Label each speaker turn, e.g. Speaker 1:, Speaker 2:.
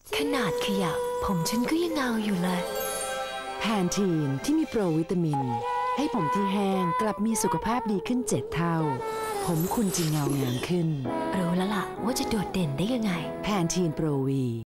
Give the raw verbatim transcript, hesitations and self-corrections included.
Speaker 1: ขนาดขยับผมฉันก็ยังเงาอยู่เลย
Speaker 2: แพนทีนที่มีโปรวิตามินให้ผมที่แห้งกลับมีสุขภาพดีขึ้นเจ็ดเท่าผมคุณจึงเงางามขึ้น
Speaker 1: รู้แล้วล่ะว่าจะโดดเด่นได้ยังไง
Speaker 2: แพนทีนโปรวี